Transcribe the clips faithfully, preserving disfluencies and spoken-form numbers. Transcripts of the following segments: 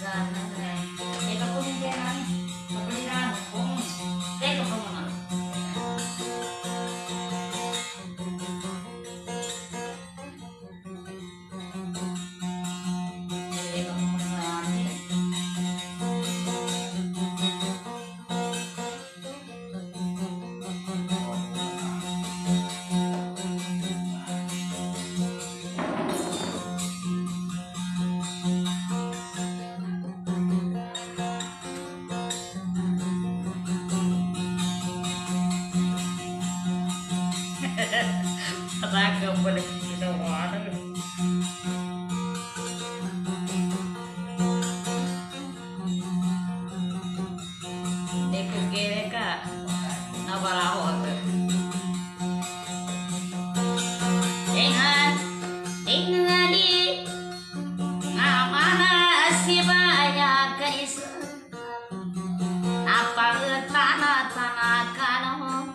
Raga boleh kita wadah. Dekat kere ka, nabaraho tu. Dengan dengan di ngamana si banyak kais. Apa tanah tanah kano,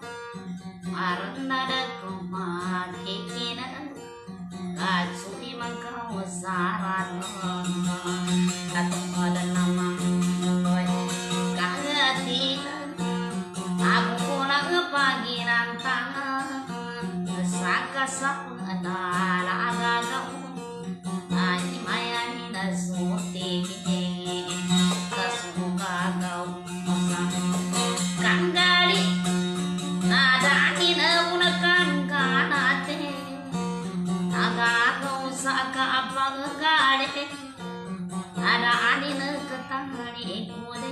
marna dah kumah kekina, kacui mangkau saran, katong ada nama boy, kagati, aku pulang pagi nantang, saka saka dala agak, aji maya hina suti, kasuka kau masang, kanggali. Nada ina unakan kanate, naga kau saka apa ngade, nada anina ketangani kude,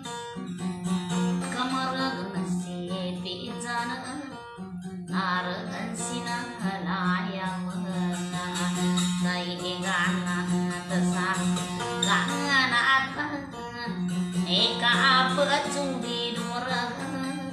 kamar nasi pijana, naragan sina halayang menga, nai gana tesa, gana ata, eka apa cumi duraga.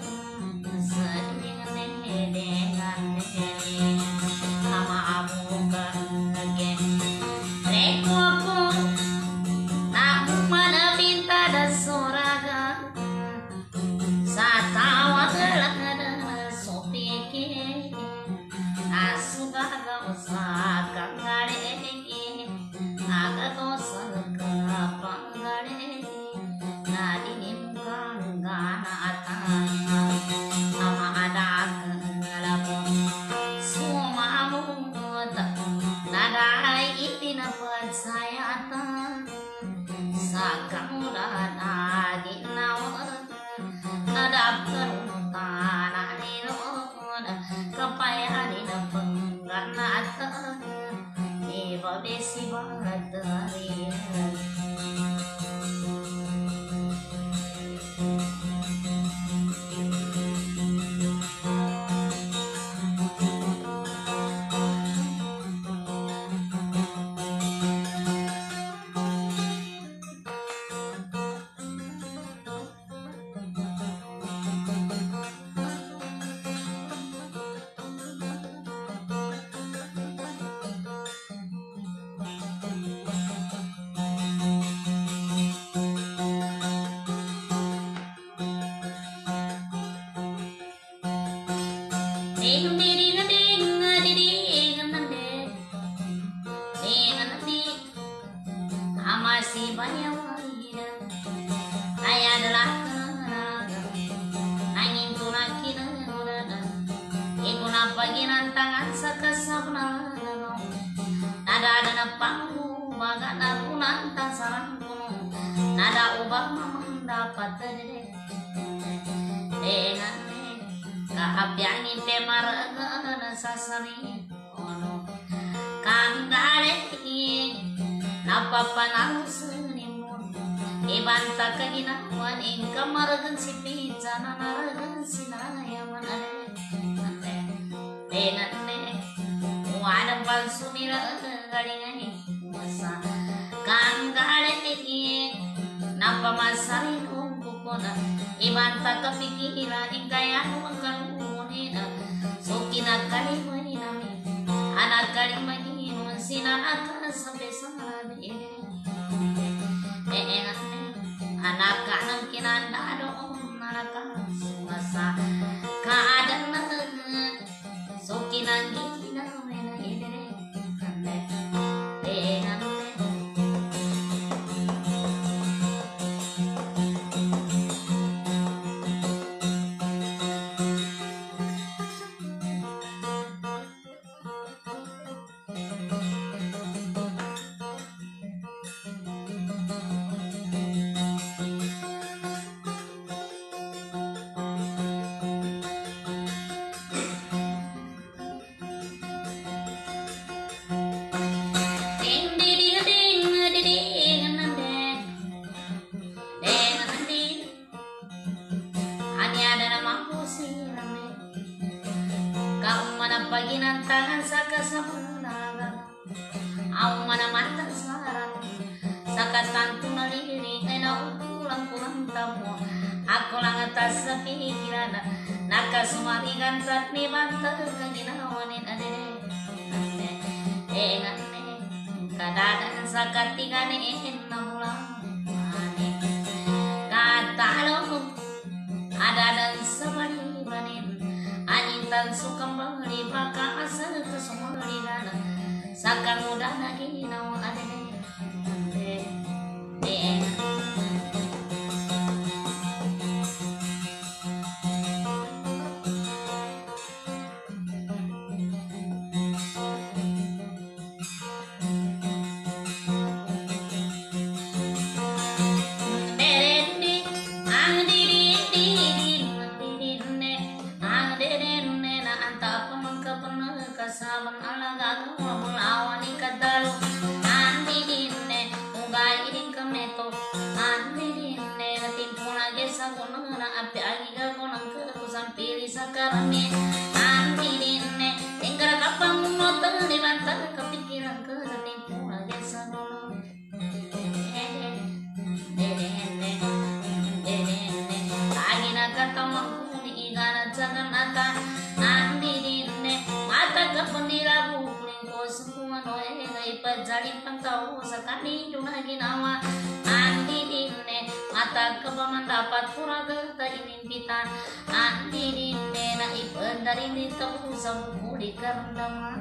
Besi banget dari ding ding ding ding ding ding ding masih banyak wanita saya adalah angin tunakin ibu napagi nantangan sakasapna nada ada napangmu baga narunan tasarang kuno nada ubah mendapat dengan kahabyangin temaraga sasari ono kandale napapanang senimun ibanta kaginawan ing kamaragan si pizza nanaragan sinayaman ade dengan ne wadang palsu nila galingan masa kandale napamasarin umpukona ibanta kapikiran ing kaya mangkalunina so kinakali maninami anak kali maninun sinanaka sampai sanabi eh anak kanang kinanda doon naraka sumasa kaadang na so kinangi na wena idere kande dengan kaginan tangan saka sabunaga au mana mata sarang saka tantu naliri ena ulang pulang tamu aku lang atas sa pikiran nakasumaligan sa ni mata kaginawanin ade engan kadadaan sa katiganin na mulang mani katalo ada dan sabani-banin anyintan sukam bali baka asal kesumaligan sakan mudah lagi nawa ade de de sabang alaga ngomong awani kadalo andi dinne ugai idin kameto andi dinne timpo lagi sabon na api agi ga konang ke kusampili sakarane andi dinne tinggal kapang motor di bantar kepikiran ke timpo lagi sabon lagi naga tamang kuni igana jangan ata andi dinne mata kapandira buling ko semua noe ngai pajari pangkau sakani duna ginawa andi dinne mata kepaman dapat puraga ta inimpita andi dinne na ipendari ni tahu sabu di karndama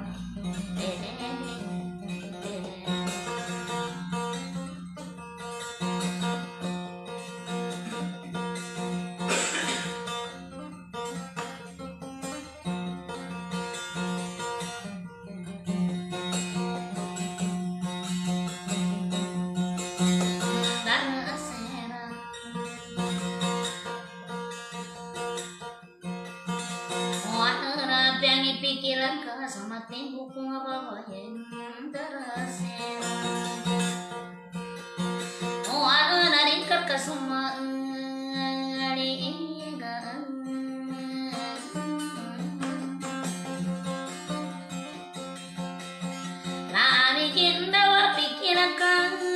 pikiran ka sama tembok ngababayan darasera oh ana naringkat ka suma ariga lari kindawa pikiran ka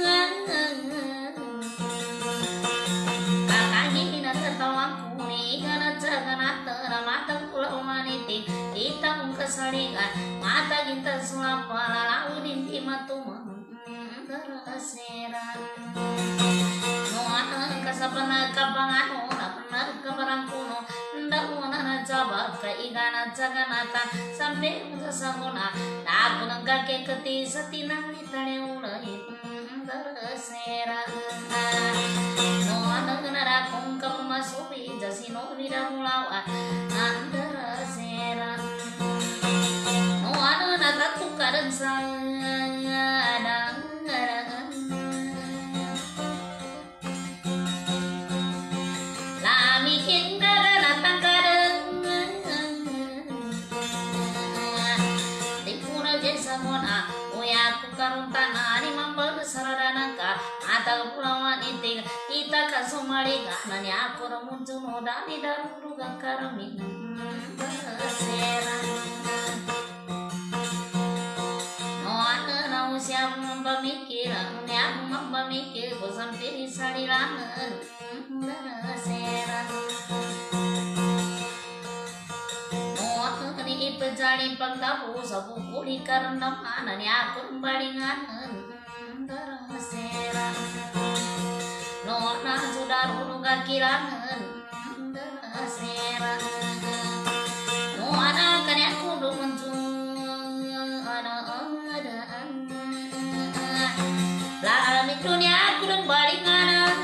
kakagi na tatawa kuni kana jagana tara mata pulau maniti kita muka salingan mata kita sulapa lalu dinti matuma terasera no ana kasapana kapangan ora benar kabarang kuno ndak wana jawab ka igana jaganata sampai sasaguna aku nang kake keti satinang litane ulai terasera no ana nara kong kapmasubi jasino vira mulawa terasera no ana nata tukaran sadang lami kingara natangkarang tipuna jesa mona uya ku karuntana ni mambal saradanaka atau pulawan iting ita kasumaliga nanya aku ramuncul moda di daruru gangkarami terasera siap memikir, niat memikir, bosan pilih salilangan, terasera. Mau kini pejali pangtapu sabu kuli karena mana ni aku balingan, terasera. Nona sudah dulu kakirangan, terasera. No ada kan aku belum muncul, ada ada. Lami dunia aku dan balingan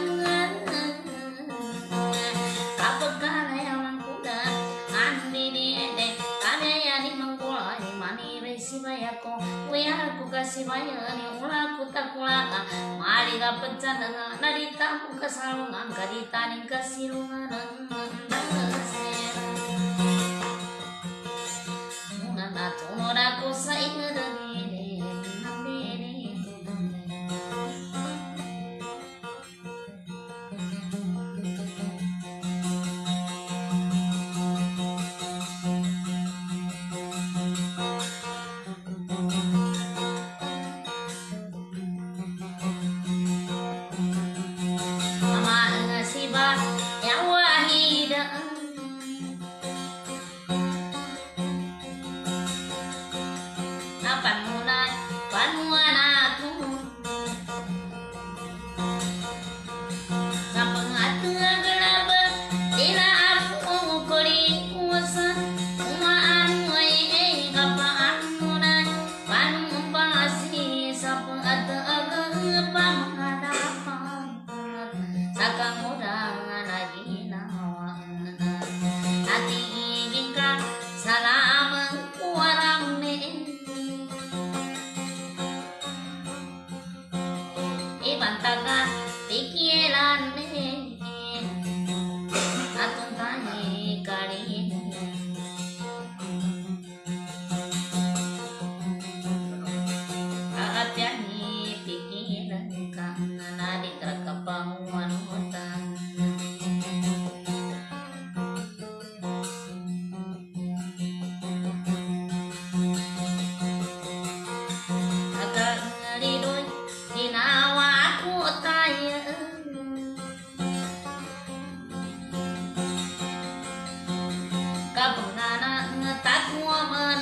kapagana yang mangkuda andi diende kami yang dimangkula di mani resi bayako wia aku kasih bayar ni ulah aku tak kulaka mari ga pecan dengan nadita aku kesalungan kadita ning kasilungan nungan atuno aku saingan deni atun tahi kali apiani pikiran kana di terkepanguan hutan agak ngeridoy ginawa aku tayo kabunana ngetakuaman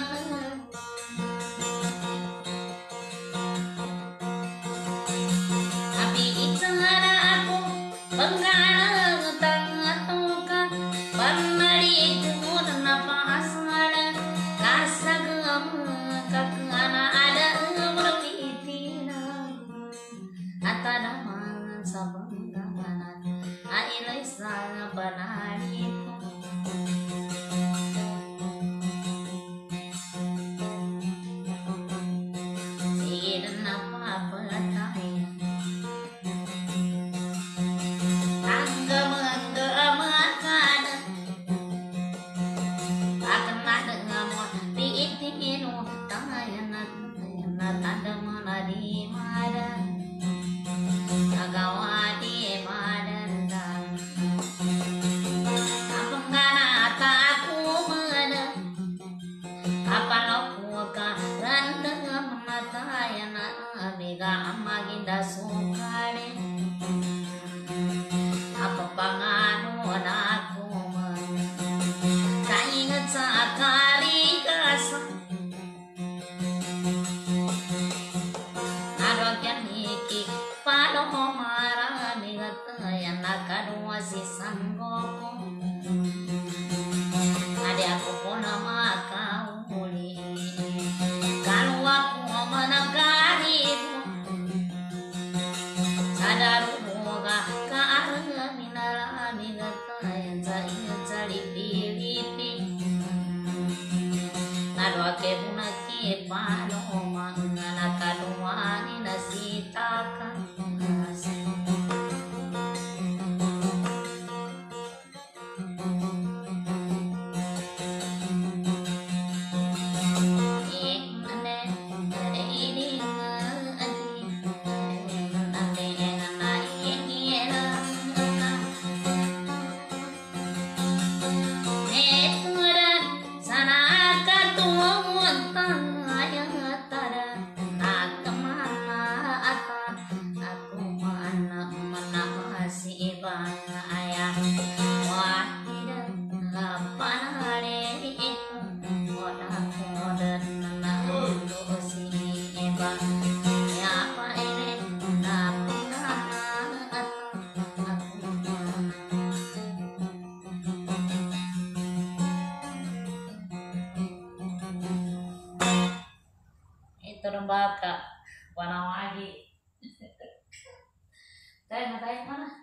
tapi icara aku penggana tangatuka panari jemur napasana kasagam kakana ada berpitina atanaman sabangganan ailai sana panari Maginda sukare apa pangano aku kaingat sa kari kasa adokyan iki palo mara migataya nakadwa si sanggoko ade aku pona makauli kalau aku managari Sadaruga kaarga minara migata yang saya cari Filipi Nadwa ke buna ke palo mangana kadua ni nasitaka itu rembaka panawagi. Teh, mana?